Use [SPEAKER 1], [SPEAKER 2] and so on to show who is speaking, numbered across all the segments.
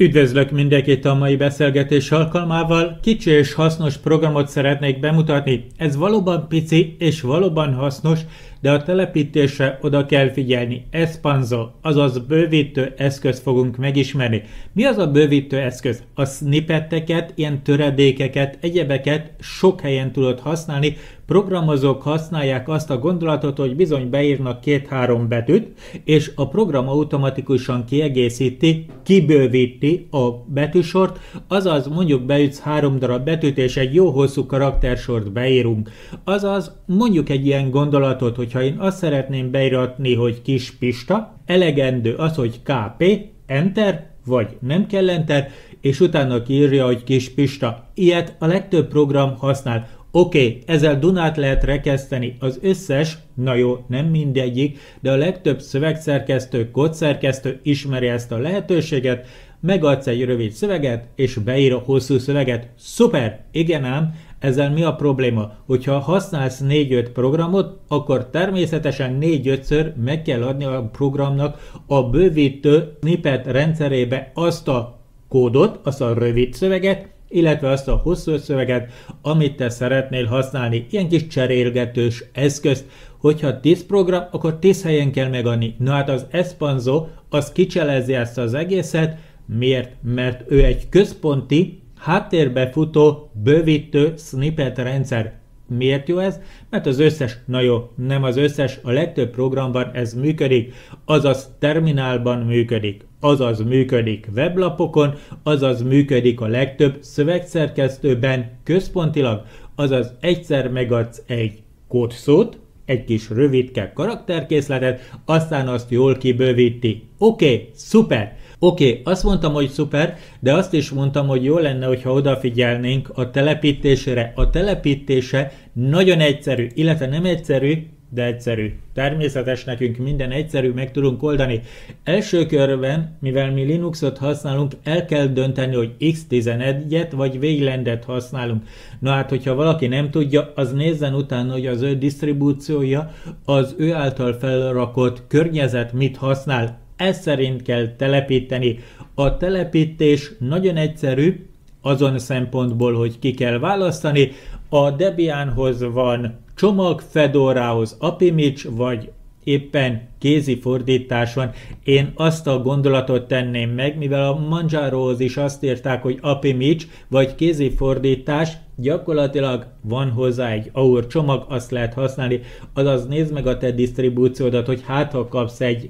[SPEAKER 1] Üdvözlök mindenkit a mai beszélgetés alkalmával. Kicsi és hasznos programot szeretnék bemutatni. Ez valóban pici és valóban hasznos, de a telepítésre oda kell figyelni. Espanzo, azaz bővítő eszköz fogunk megismerni. Mi az a bővítő eszköz? A snippeteket, ilyen töredékeket, egyebeket sok helyen tudod használni. Programozók használják azt a gondolatot, hogy bizony beírnak 2-3 betűt, és a program automatikusan kiegészíti, kibővíti a betűsort, azaz mondjuk beütsz 3 darab betűt, és egy jó hosszú karaktersort beírunk. Azaz mondjuk egy ilyen gondolatot, hogyha én azt szeretném beíratni, hogy Kis Pista, elegendő az, hogy KP, Enter, vagy nem kell Enter, és utána kiírja, hogy Kis Pista. Ilyet a legtöbb program használ. Oké, ezzel Dunát lehet rekeszteni, az összes, na jó, nem mindegyik, de a legtöbb szövegszerkesztő, kódszerkesztő ismeri ezt a lehetőséget, megadsz egy rövid szöveget, és beír a hosszú szöveget. Szuper! Igen ám, ezzel mi a probléma? Hogyha használsz 4-5 programot, akkor természetesen 4-5-ször meg kell adni a programnak a bővítő snippet rendszerébe azt a kódot, azt a rövid szöveget, illetve azt a hosszú szöveget, amit te szeretnél használni. Ilyen kis cserélgetős eszközt, hogyha 10 program, akkor 10 helyen kell megadni. Na hát az Espanzo, az kicselezi ezt az egészet. Miért? Mert ő egy központi, háttérbe futó, bővítő snippet rendszer. Miért jó ez? Mert az összes, na jó, nem az összes, a legtöbb programban ez működik, azaz terminálban működik, azaz működik weblapokon, azaz működik a legtöbb szövegszerkesztőben központilag, azaz egyszer megadsz egy kódszót, egy kis rövidke karakterkészletet, aztán azt jól kibővíti. Oké, szuper! Oké, azt mondtam, hogy szuper, de azt is mondtam, hogy jó lenne, hogyha odafigyelnénk a telepítésére. A telepítése nagyon egyszerű, illetve nem egyszerű, de egyszerű. Természetes, nekünk minden egyszerű, meg tudunk oldani. Első körben, mivel mi Linuxot használunk, el kell dönteni, hogy X11-et vagy Waylandet használunk. Na hát, hogyha valaki nem tudja, az nézzen utána, hogy az ő disztribúciója, az ő által felrakott környezet mit használ. Ez szerint kell telepíteni. A telepítés nagyon egyszerű, azon szempontból, hogy ki kell választani. A Debianhoz van csomag, Fedorához Apimage, vagy éppen kézi fordítás van. Én azt a gondolatot tenném meg, mivel a Manjarohoz is azt írták, hogy Apimage, vagy kézi fordítás, gyakorlatilag van hozzá egy AUR csomag, azt lehet használni. Azaz nézd meg a te disztribúciódat, hogy hát ha kapsz egy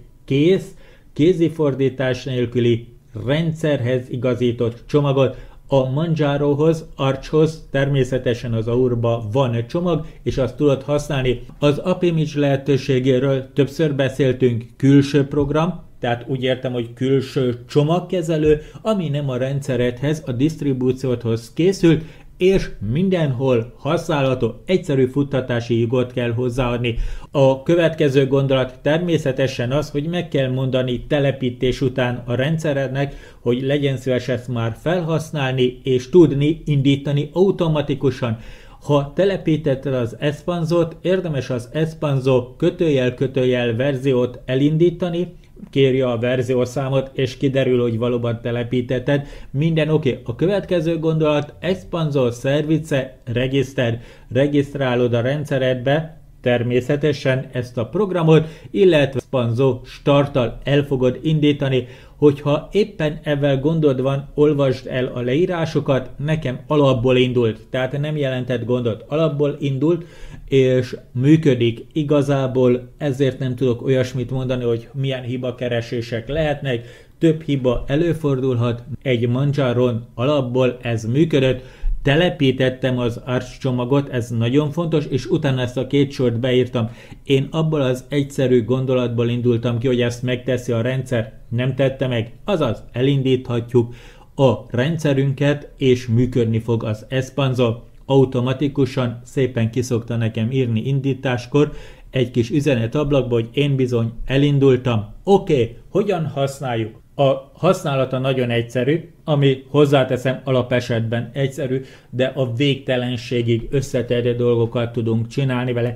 [SPEAKER 1] kézifordítás nélküli rendszerhez igazított csomagot. A Manjarohoz, Archhoz, természetesen az AUR-ba van egy csomag, és azt tudod használni. Az Apimage lehetőségéről többször beszéltünk, külső program, tehát úgy értem, hogy külső csomagkezelő, ami nem a rendszeredhez, a disztribúciódhoz készült, és mindenhol használható, egyszerű futtatási jogot kell hozzáadni. A következő gondolat természetesen az, hogy meg kell mondani telepítés után a rendszerednek, hogy legyen szíves ezt már felhasználni, és tudni indítani automatikusan. Ha telepítetted az Espanzót, érdemes az Espanzo kötőjel verziót elindítani, kérje a verziószámot, és kiderül, hogy valóban telepítetted. Minden oké. A következő gondolat, Espanzo Service Register. Regisztrálod a rendszeredbe, természetesen ezt a programot, illetve Espanzo starttal el fogod indítani. Hogyha éppen ezzel gondod van, olvasd el a leírásokat, nekem alapból indult, tehát nem jelentett gondot, alapból indult, és működik igazából, ezért nem tudok olyasmit mondani, hogy milyen hibakeresések lehetnek, több hiba előfordulhat, egy Manjaron alapból ez működött, telepítettem az Arch csomagot, ez nagyon fontos, és utána ezt a 2 sort beírtam. Én abból az egyszerű gondolatból indultam ki, hogy ezt megteszi a rendszer, nem tette meg, azaz elindíthatjuk a rendszerünket, és működni fog az Espanzo. Automatikusan szépen kiszokta nekem írni indításkor egy kis üzenetablakba, hogy én bizony elindultam. Oké, hogyan használjuk? A használata nagyon egyszerű, ami hozzáteszem alapesetben egyszerű, de a végtelenségig összetérő dolgokat tudunk csinálni vele.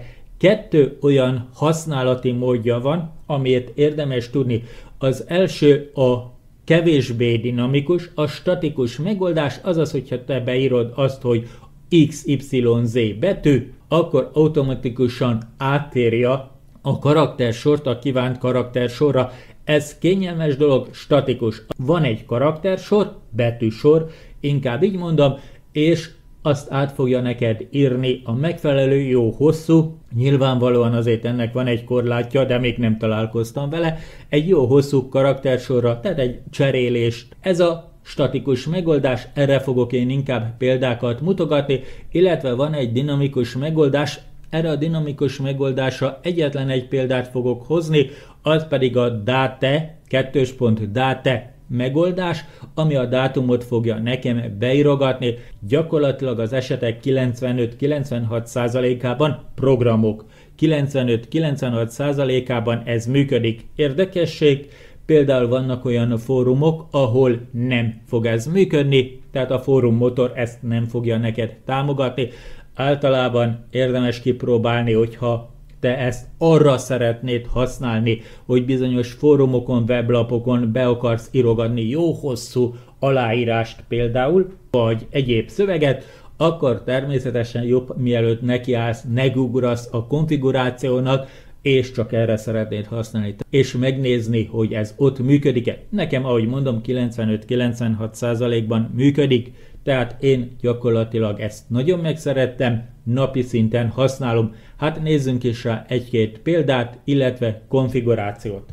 [SPEAKER 1] 2 olyan használati módja van, amit érdemes tudni. Az első a kevésbé dinamikus, a statikus megoldás, azaz, hogyha te beírod azt, hogy XYZ betű, akkor automatikusan áttérja a karaktersort a kívánt karaktersorra. Ez kényelmes dolog, statikus. Van egy karaktersor, betűsor, inkább így mondom, és azt át fogja neked írni a megfelelő jó hosszú, nyilvánvalóan azért ennek van egy korlátja, de még nem találkoztam vele, egy jó hosszú karaktersorra, tehát egy cserélést. Ez a statikus megoldás, erre fogok én inkább példákat mutogatni, illetve van egy dinamikus megoldás, erre a dinamikus megoldásra egyetlen egy példát fogok hozni, az pedig a date, date megoldás, ami a dátumot fogja nekem beírogatni, gyakorlatilag az esetek 95-96%-ában programok. 95-96%-ában ez működik. Érdekesség, például vannak olyan fórumok, ahol nem fog ez működni, tehát a fórum motor ezt nem fogja neked támogatni. Általában érdemes kipróbálni, hogyha te ezt arra szeretnéd használni, hogy bizonyos fórumokon, weblapokon be akarsz írogatni jó hosszú aláírást például, vagy egyéb szöveget, akkor természetesen jobb, mielőtt nekiállsz, ne ugrasz a konfigurációnak, és csak erre szeretnéd használni, és megnézni, hogy ez ott működik-e. Nekem, ahogy mondom, 95-96%-ban működik, tehát én gyakorlatilag ezt nagyon megszerettem, napi szinten használom. Hát nézzünk is rá egy-két példát, illetve konfigurációt.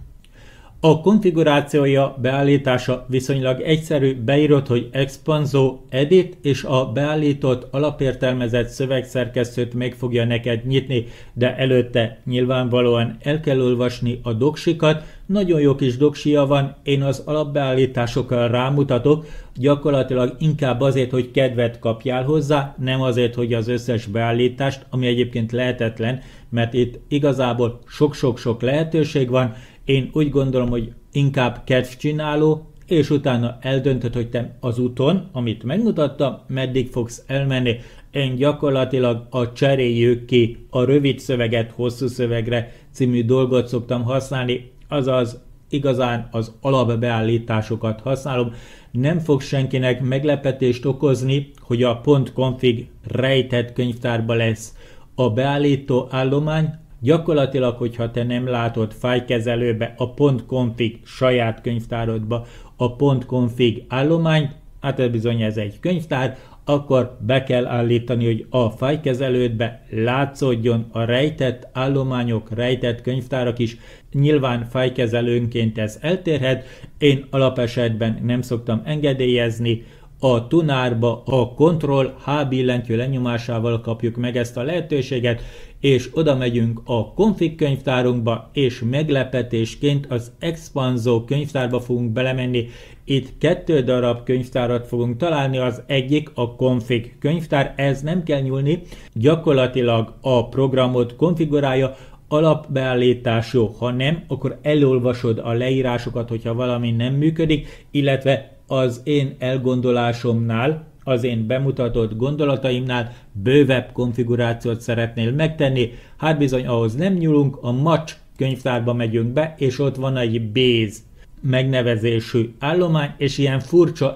[SPEAKER 1] A konfigurációja, beállítása viszonylag egyszerű, beírod, hogy Expanso Edit, és a beállított alapértelmezett szövegszerkesztőt meg fogja neked nyitni, de előtte nyilvánvalóan el kell olvasni a doksikat. Nagyon jó kis doksia van, én az alapbeállításokkal rámutatok, gyakorlatilag inkább azért, hogy kedvet kapjál hozzá, nem azért, hogy az összes beállítást, ami egyébként lehetetlen, mert itt igazából sok-sok-sok lehetőség van. Én úgy gondolom, hogy inkább kedvcsináló, és utána eldöntöd, hogy te az úton, amit megmutattam, meddig fogsz elmenni. Én gyakorlatilag a cseréljük ki a rövid szöveget hosszú szövegre című dolgot szoktam használni, azaz igazán az alapbeállításokat használom. Nem fog senkinek meglepetést okozni, hogy a .config rejtett könyvtárba lesz a beállító állomány. Gyakorlatilag, hogyha te nem látod fájlkezelőbe a .config saját könyvtárodba a .config állományt, hát ez bizony ez egy könyvtár, akkor be kell állítani, hogy a fájlkezelődbe látszódjon a rejtett állományok, rejtett könyvtárak is. Nyilván fájlkezelőnként ez eltérhet, én alapesetben nem szoktam engedélyezni, a tunárba a Ctrl-H billentyű lenyomásával kapjuk meg ezt a lehetőséget, és oda megyünk a config könyvtárunkba, és meglepetésként az Expanso könyvtárba fogunk belemenni. Itt 2 darab könyvtárat fogunk találni, az egyik a config könyvtár, ez nem kell nyúlni, gyakorlatilag a programot konfigurálja, alapbeállítású, ha nem, akkor elolvasod a leírásokat, hogyha valami nem működik, illetve az én elgondolásomnál, az én bemutatott gondolataimnál bővebb konfigurációt szeretnél megtenni, hát bizony ahhoz nem nyúlunk, a Match könyvtárba megyünk be, és ott van egy Base megnevezésű állomány, és ilyen furcsa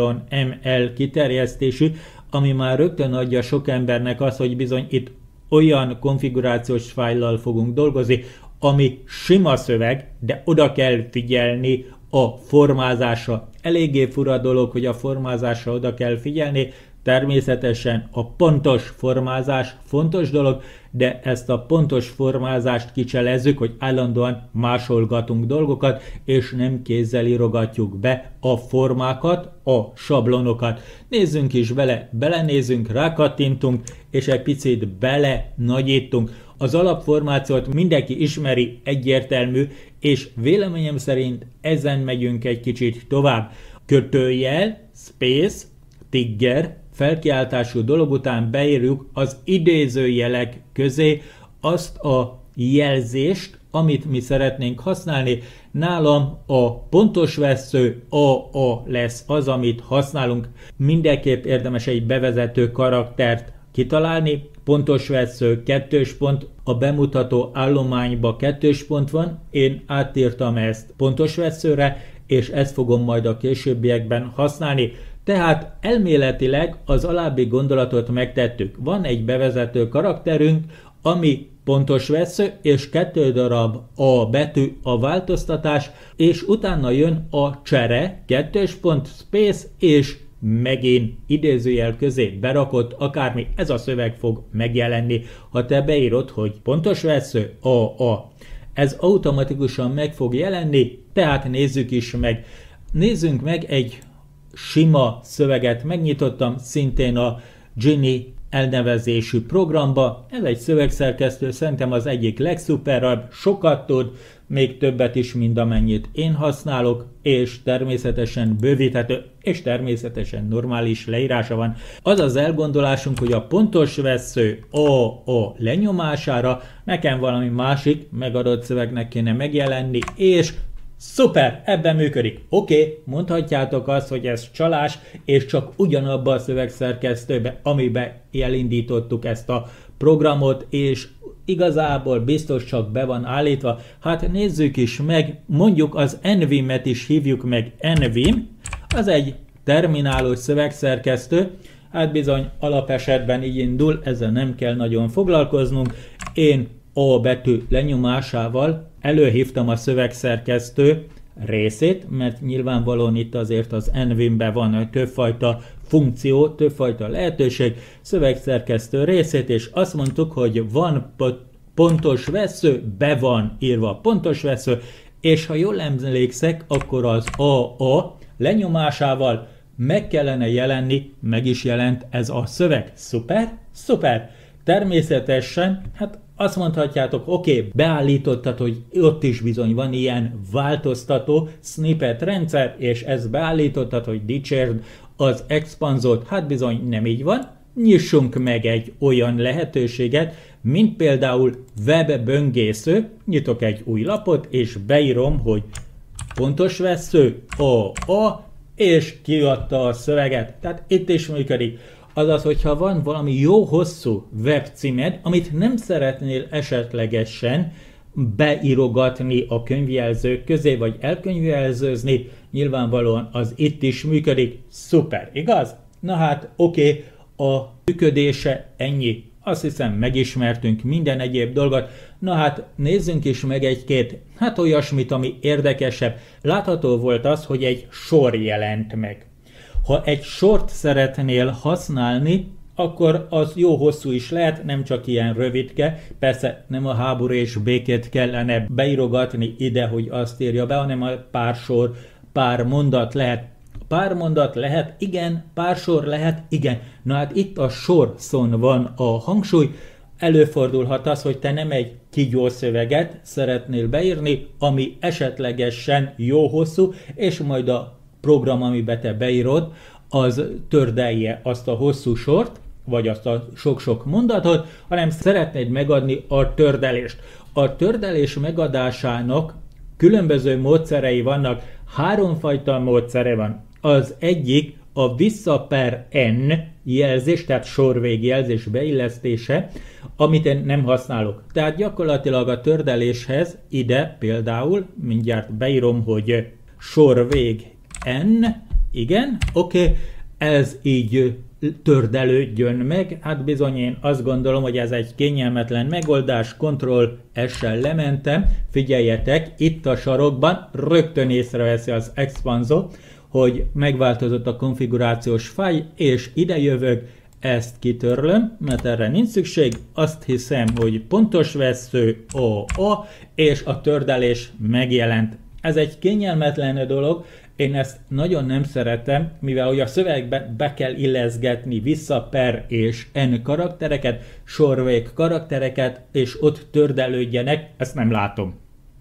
[SPEAKER 1] YML kiterjesztésű, ami már rögtön adja sok embernek azt, hogy bizony itt olyan konfigurációs fájllal fogunk dolgozni, ami sima szöveg, de oda kell figyelni a formázásra. Eléggé fura dolog, hogy a formázásra oda kell figyelni, természetesen a pontos formázás fontos dolog, de ezt a pontos formázást kicselezzük, hogy állandóan másolgatunk dolgokat, és nem kézzel írogatjuk be a formákat, a sablonokat. Nézzünk is belenézünk, rákattintunk, és egy picit bele nagyítunk. Az alapformációt mindenki ismeri, egyértelmű, és véleményem szerint ezen megyünk egy kicsit tovább. Kötőjel, space, trigger, felkiáltású dolog után beírjuk az idézőjelek közé azt a jelzést, amit mi szeretnénk használni. Nálam a pontos vessző AA lesz az, amit használunk. Mindenképp érdemes egy bevezető karaktert kitalálni. Pontos vessző, 2 pont, a bemutató állományba 2 pont van, én átírtam ezt pontos vesszőre, és ezt fogom majd a későbbiekben használni. Tehát elméletileg az alábbi gondolatot megtettük. Van egy bevezető karakterünk, ami pontos vessző, és 2 darab a betű a változtatás, és utána jön a csere, 2. space, és megint idézőjel közé berakott akármi, ez a szöveg fog megjelenni. Ha te beírod, hogy pontos vessző, a. Ez automatikusan meg fog jelenni, tehát nézzük is meg. Nézzünk meg egy sima szöveget, megnyitottam szintén a Genie elnevezésű programba. Ez egy szövegszerkesztő, szerintem az egyik legszuperabb, sokat tud, még többet is, mint amennyit én használok, és természetesen bővíthető, és természetesen normális leírása van. Az az elgondolásunk, hogy a pontos vessző a lenyomására nekem valami másik megadott szövegnek kéne megjelenni, és szuper, ebben működik. Oké, mondhatjátok azt, hogy ez csalás, és csak ugyanabban a szövegszerkesztőben, amiben elindítottuk ezt a programot, és igazából biztos csak be van állítva. Hát nézzük is meg, mondjuk az NVIM-et is hívjuk meg NVIM, az egy terminálós szövegszerkesztő, hát bizony alapesetben így indul, ezzel nem kell nagyon foglalkoznunk. Én A betű lenyomásával előhívtam a szövegszerkesztő részét, mert nyilvánvalóan itt azért az NVIM-ben van többfajta funkció, többfajta lehetőség, szövegszerkesztő részét, és azt mondtuk, hogy van pontos vessző, be van írva pontos vessző, és ha jól emlékszek, akkor az a lenyomásával meg kellene jelenni, meg is jelent ez a szöveg. Szuper? Szuper! Természetesen, hát azt mondhatjátok, oké, beállítottad, hogy ott is bizony van ilyen változtató snippet rendszer, és ezt beállítottad, hogy dicsérd az expanzót. Hát bizony nem így van. Nyissunk meg egy olyan lehetőséget, mint például webböngésző. Nyitok egy új lapot, és beírom, hogy pontos vessző, a, és kiadta a szöveget. Tehát itt is működik. Azaz, hogyha van valami jó hosszú webcímed, amit nem szeretnél esetlegesen beírogatni a könyvjelzők közé, vagy elkönyvjelzőzni, nyilvánvalóan az itt is működik. Szuper, igaz? Na hát, oké, a működése ennyi. Azt hiszem, megismertünk minden egyéb dolgot. Na hát, nézzünk is meg egy-két, hát olyasmit, ami érdekesebb. Látható volt az, hogy egy sor jelent meg. Ha egy sort szeretnél használni, akkor az jó hosszú is lehet, nem csak ilyen rövidke. Persze nem a háború és békét kellene beírogatni ide, hogy azt írja be, hanem a pár sor, pár mondat lehet. Pár mondat lehet, igen, pár sor lehet, igen. Na hát itt a sor szón van a hangsúly. Előfordulhat az, hogy te nem egy kígyó szöveget szeretnél beírni, ami esetlegesen jó hosszú, és majd a program, amiben te beírod, az tördelje azt a hosszú sort, vagy azt a sok-sok mondatot, hanem szeretnéd megadni a tördelést. A tördelés megadásának különböző módszerei vannak, 3 fajta módszere van. Az egyik a vissza per n jelzés, tehát sorvégjelzés beillesztése, amit én nem használok. Tehát gyakorlatilag a tördeléshez ide például, mindjárt beírom, hogy sorvég n, igen, oké, ez így tördelődjön meg, hát bizony én azt gondolom, hogy ez egy kényelmetlen megoldás, Ctrl+S-sel lementem, figyeljetek, itt a sarokban rögtön észreveszi az expanzó, hogy megváltozott a konfigurációs fájl, és ide jövök, ezt kitörlöm, mert erre nincs szükség, azt hiszem, hogy pontos vessző, a, és a tördelés megjelent. Ez egy kényelmetlen dolog, én ezt nagyon nem szeretem, mivel hogy a szövegbe be kell illeszgetni vissza per és n karaktereket, sorvég karaktereket, és ott tördelődjenek, ezt nem látom.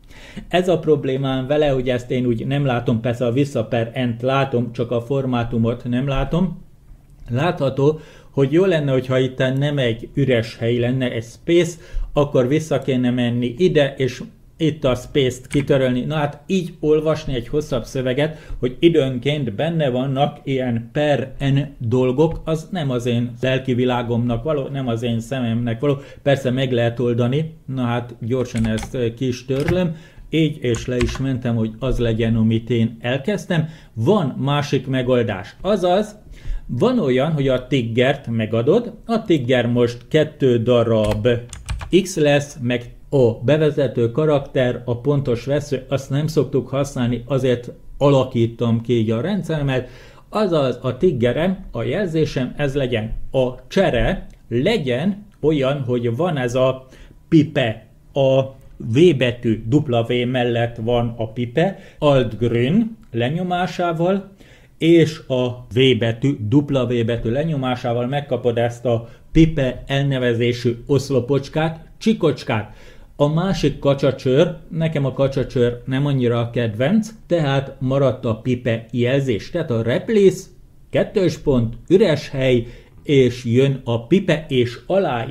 [SPEAKER 1] Ez a problémám vele, hogy ezt én úgy nem látom, persze a vissza per n-t látom, csak a formátumot nem látom. Látható, hogy jó lenne, hogyha itt nem egy üres hely lenne, egy space, akkor vissza kéne menni ide, és itt a space-t kitörölni. Na hát így olvasni egy hosszabb szöveget, hogy időnként benne vannak ilyen per n dolgok, az nem az én lelki világomnak való, nem az én szememnek való. Persze meg lehet oldani, na hát gyorsan ezt ki is törlöm, így és le is mentem, hogy az legyen, amit én elkezdtem. Van másik megoldás, azaz van olyan, hogy a tiggert megadod, a tigger most 2 darab X lesz, meg a bevezető karakter, a pontos vesző, azt nem szoktuk használni, azért alakítom ki így a rendszeremet, azaz a tiggerem, a jelzésem, ez legyen a csere, legyen olyan, hogy van ez a pipe, a V betű, W mellett van a pipe, Alt-Grün lenyomásával, és a V betű, W betű lenyomásával megkapod ezt a pipe elnevezésű oszlopocskát, csikocskát. A másik kacsacsőr, nekem a kacsacsőr nem annyira a kedvenc, tehát maradt a pipe jelzés. Tehát a replace, 2. pont, üres hely, és jön a pipe, és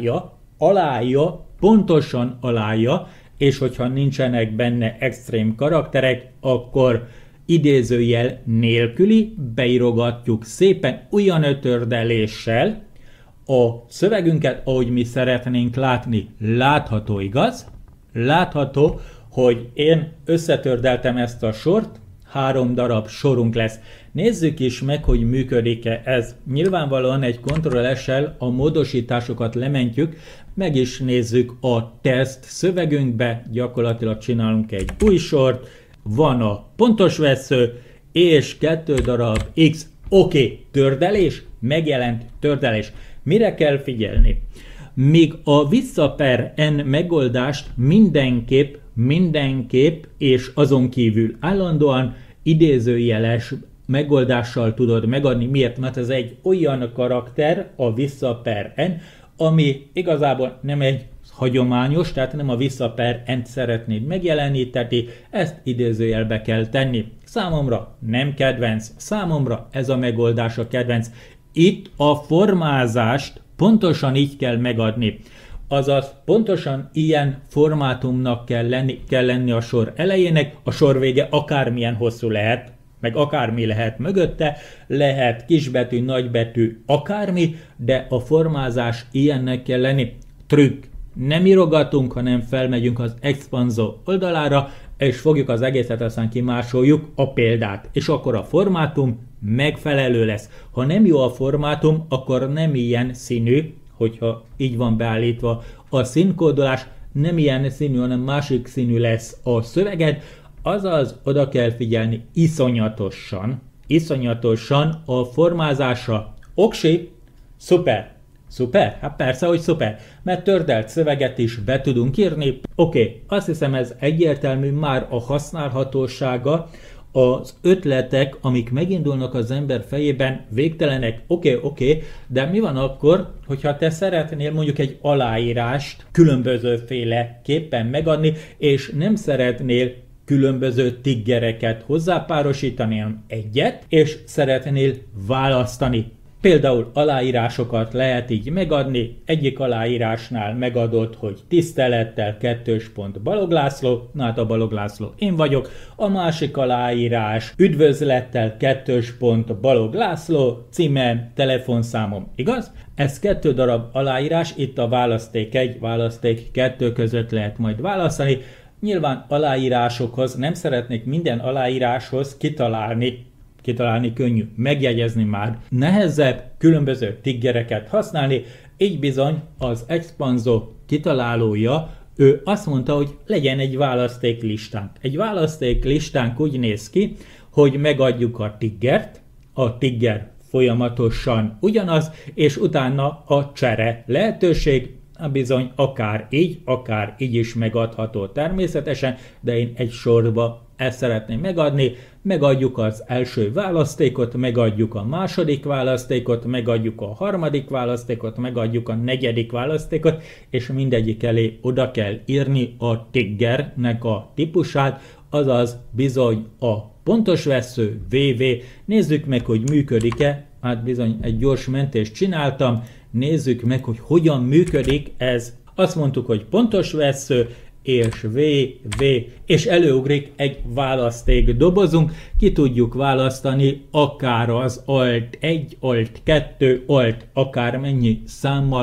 [SPEAKER 1] alája, pontosan alája, és hogyha nincsenek benne extrém karakterek, akkor idézőjel nélküli, beírogatjuk szépen olyan ötördeléssel a szövegünket, ahogy mi szeretnénk látni. Látható, igaz? Látható, hogy én összetördeltem ezt a sort, 3 darab sorunk lesz. Nézzük is meg, hogy működik-e ez. Nyilvánvalóan egy Ctrl+S-sel a módosításokat lementjük, meg is nézzük a teszt szövegünkbe, gyakorlatilag csinálunk egy új sort, van a pontos vesző, és 2 darab X, oké, tördelés, megjelent tördelés. Mire kell figyelni? Míg a vissza per n megoldást mindenképp és azon kívül állandóan idézőjeles megoldással tudod megadni. Miért? Mert ez egy olyan karakter, a vissza per n, ami igazából nem egy hagyományos, tehát nem a vissza per n-t szeretnéd megjeleníteni, ezt idézőjelbe kell tenni. Számomra nem kedvenc, számomra ez a megoldás a kedvenc. Itt a formázást pontosan így kell megadni. Azaz pontosan ilyen formátumnak kell lenni a sor elejének, a sor vége akármilyen hosszú lehet, meg akármi lehet mögötte, lehet kisbetű, nagybetű, akármi, de a formázás ilyennek kell lenni. Trükk. Nem írogatunk, hanem felmegyünk az Expanso oldalára, és fogjuk az egészet, aztán kimásoljuk a példát, és akkor a formátum megfelelő lesz. Ha nem jó a formátum, akkor nem ilyen színű, hogyha így van beállítva a színkódolás, nem ilyen színű, hanem másik színű lesz a szöveged, azaz oda kell figyelni iszonyatosan a formázásra. Oksi, szuper! Szuper? Hát persze, hogy szuper, mert tördelt szöveget is be tudunk írni. Oké, azt hiszem ez egyértelmű már a használhatósága, az ötletek, amik megindulnak az ember fejében, végtelenek, oké, de mi van akkor, hogyha te szeretnél mondjuk egy aláírást különbözőféle képpen megadni, és nem szeretnél különböző tiggereket hozzápárosítani, hanem egyet, és szeretnél választani. Például aláírásokat lehet így megadni, egyik aláírásnál megadod, hogy tisztelettel 2. pont Balogh László, na hát a Balogh László én vagyok, a másik aláírás üdvözlettel 2. pont Balogh László, címem, telefonszámom, igaz? Ez 2 darab aláírás, itt a választék 1, választék 2 között lehet majd választani. Nyilván aláírásokhoz nem szeretnék minden aláíráshoz kitalálni könnyű, megjegyezni már nehezebb, különböző tiggereket használni, így bizony az Expanso kitalálója, ő azt mondta, hogy legyen egy választéklistánk. Egy választéklistánk úgy néz ki, hogy megadjuk a tiggert, a tigger folyamatosan ugyanaz, és utána a csere lehetőség, bizony akár így is megadható természetesen, de én egy sorba ezt szeretném megadni, megadjuk az első választékot, megadjuk a második választékot, megadjuk a harmadik választékot, megadjuk a negyedik választékot, és mindegyik elé oda kell írni a tiggernek a típusát, azaz bizony a pontos vesző VV. Nézzük meg, hogy működik-e, hát bizony egy gyors mentést csináltam, nézzük meg, hogy hogyan működik ez. Azt mondtuk, hogy pontos vesző, és VV, és előugrik egy választék dobozunk, ki tudjuk választani akár az Alt 1, Alt 2, Alt akármennyi számmal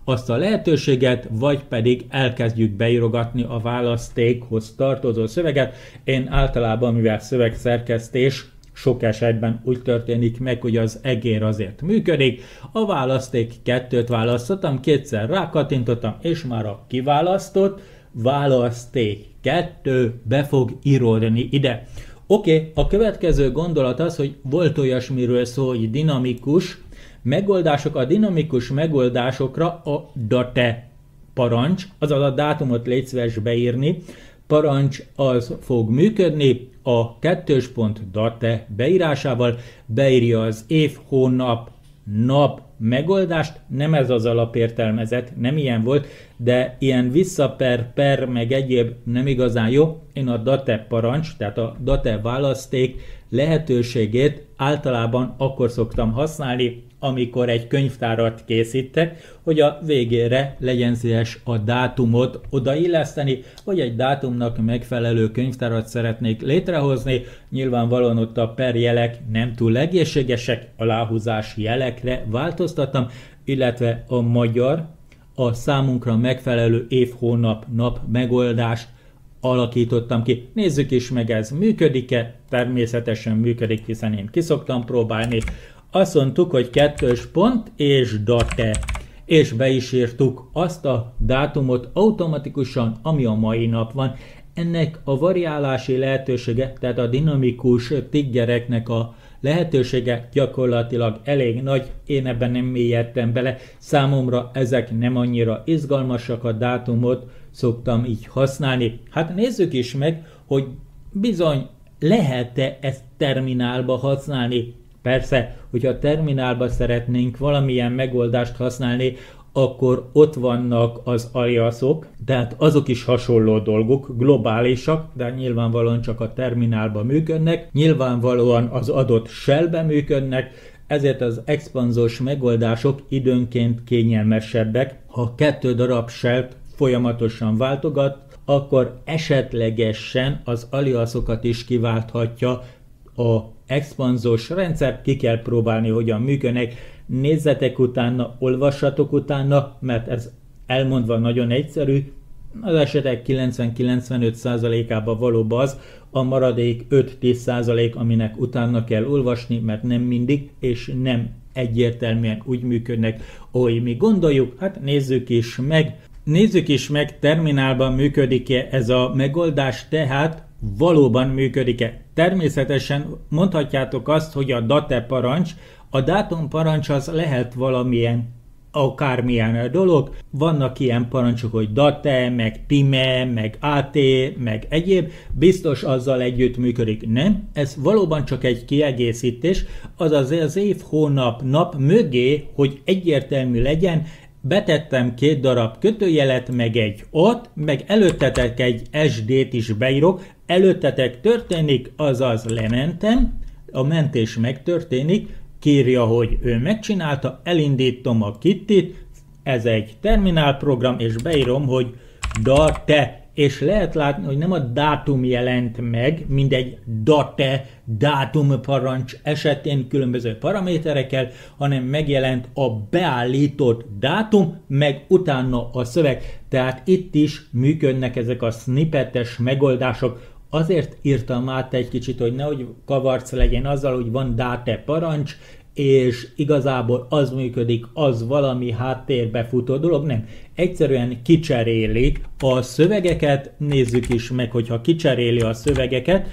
[SPEAKER 1] azt a lehetőséget, vagy pedig elkezdjük beírogatni a választékhoz tartozó szöveget. Én általában, mivel szövegszerkesztés, sok esetben úgy történik meg, hogy az egér azért működik. A választék 2-t választottam, kétszer rákattintottam, és már a kiválasztott választék 2 be fog íródni ide. Oké, a következő gondolat az, hogy volt olyasmiről szó, hogy dinamikus megoldások. A dinamikus megoldásokra a date parancs, azaz a dátumot légy szíves beírni, parancs az fog működni, a 2.date beírásával beírja az év, hónap, nap megoldást, nem ez az alapértelmezet, nem ilyen volt, de ilyen visszaper, meg egyéb nem igazán jó. Én a date parancs, tehát a date választék lehetőségét általában akkor szoktam használni, amikor egy könyvtárat készítek, hogy a végére legyen szíves a dátumot odailleszteni, vagy egy dátumnak megfelelő könyvtárat szeretnék létrehozni. Nyilvánvalóan ott a per jelek nem túl egészségesek, aláhúzás jelekre változtattam, illetve a magyar, a számunkra megfelelő év, hónap, nap megoldást alakítottam ki. Nézzük is meg, ez működik-e? Természetesen működik, hiszen én ki szoktam próbálni. Azt mondtuk, hogy 2. pont és date, és be is írtuk azt a dátumot automatikusan, ami a mai nap van. Ennek a variálási lehetősége, tehát a dinamikus tiggereknek a lehetősége gyakorlatilag elég nagy, én ebben nem mélyedtem bele, számomra ezek nem annyira izgalmasak, a dátumot szoktam így használni. Hát nézzük is meg, hogy bizony lehet-e ezt terminálba használni. Persze, hogyha terminálba szeretnénk valamilyen megoldást használni, akkor ott vannak az aliasok, tehát azok is hasonló dolgok, globálisak, de nyilvánvalóan csak a terminálban működnek, nyilvánvalóan az adott shellben működnek, ezért az expanzós megoldások időnként kényelmesebbek. Ha 2 darab shellt folyamatosan váltogat, akkor esetlegesen az aliasokat is kiválthatja a expanzós rendszer, ki kell próbálni, hogyan működnek. Nézzetek utána, olvassatok utána, mert ez elmondva nagyon egyszerű, az esetek 90-95%-ában valóban az, a maradék 5-10%, aminek utána kell olvasni, mert nem mindig, és nem egyértelműen úgy működnek, ahogy mi gondoljuk. Hát nézzük is meg. Nézzük is meg, terminálban működik-e ez a megoldás, tehát valóban működik-e. Természetesen mondhatjátok azt, hogy a date parancs, a dátum parancs az lehet valamilyen, akármilyen dolog. Vannak ilyen parancsok, hogy date, meg time, meg at, meg egyéb, biztos azzal együtt működik. Nem, ez valóban csak egy kiegészítés, azaz az év, hónap, nap mögé, hogy egyértelmű legyen, betettem 2 darab kötőjelet, meg egy ott, meg előttetek egy SD-t is beírok, előttetek történik, azaz lementem, a mentés megtörténik, kírja, hogy ő megcsinálta, elindítom a Kittit, ez egy terminálprogram, és beírom, hogy date, és lehet látni, hogy nem a dátum jelent meg, mindegy date, dátum parancs esetén különböző paraméterekkel, hanem megjelent a beállított dátum, meg utána a szöveg. Tehát itt is működnek ezek a snippetes megoldások. Azért írtam át egy kicsit, hogy nehogy kavarc legyen azzal, hogy van date parancs, és igazából az működik, az valami háttérbe futó dolog, nem. Egyszerűen kicserélik a szövegeket, nézzük is meg, hogyha kicseréli a szövegeket,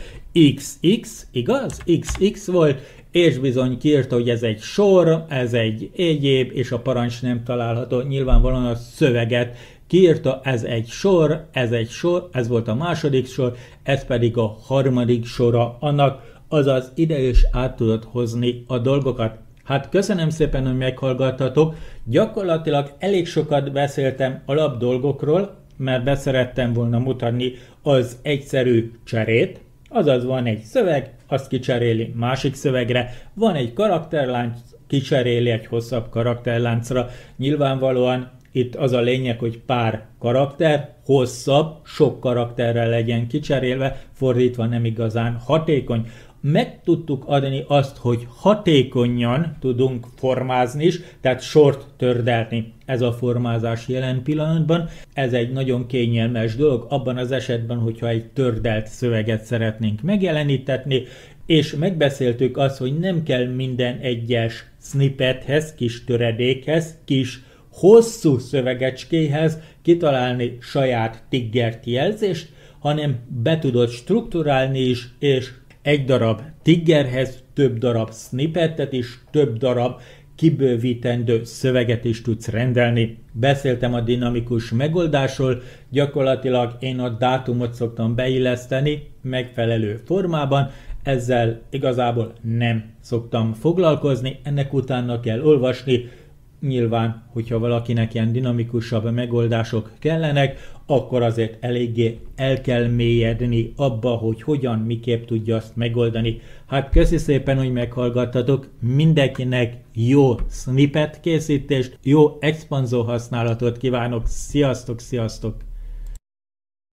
[SPEAKER 1] XX, igaz? XX volt, és bizony kiírta, hogy ez egy sor, ez egy egyéb, és a parancs nem található, nyilvánvalóan a szöveget kiírta, ez egy sor, ez volt a második sor, ez pedig a harmadik sora annak, azaz ide is át tudod hozni a dolgokat. Hát köszönöm szépen, hogy meghallgattatok. Gyakorlatilag elég sokat beszéltem alapdolgokról, mert beszerettem volna mutatni az egyszerű cserét. Azaz van egy szöveg, azt kicseréli másik szövegre, van egy karakterlánc, kicseréli egy hosszabb karakterláncra. Nyilvánvalóan itt az a lényeg, hogy pár karakter, hosszabb, sok karakterrel legyen kicserélve, fordítva nem igazán hatékony. meg tudtuk adni azt, hogy hatékonyan tudunk formázni is, tehát sort tördelni. Ez a formázás jelen pillanatban, ez egy nagyon kényelmes dolog, abban az esetben, hogyha egy tördelt szöveget szeretnénk megjelenítetni, és megbeszéltük azt, hogy nem kell minden egyes snippethez, kis töredékhez, kis hosszú szövegecskéhez kitalálni saját tiggert jelzést, hanem be tudod strukturálni is, és egy darab tiggerhez több darab snippettet is, több darab kibővítendő szöveget is tudsz rendelni. Beszéltem a dinamikus megoldásról, gyakorlatilag én a dátumot szoktam beilleszteni megfelelő formában, ezzel igazából nem szoktam foglalkozni, ennek utána kell olvasni. Nyilván, hogyha valakinek ilyen dinamikusabb megoldások kellenek, akkor azért eléggé el kell mélyedni abba, hogy hogyan, miképp tudja azt megoldani. Hát köszi szépen, hogy meghallgattatok, mindenkinek jó snippet készítést, jó expanzó használatot kívánok, sziasztok, sziasztok!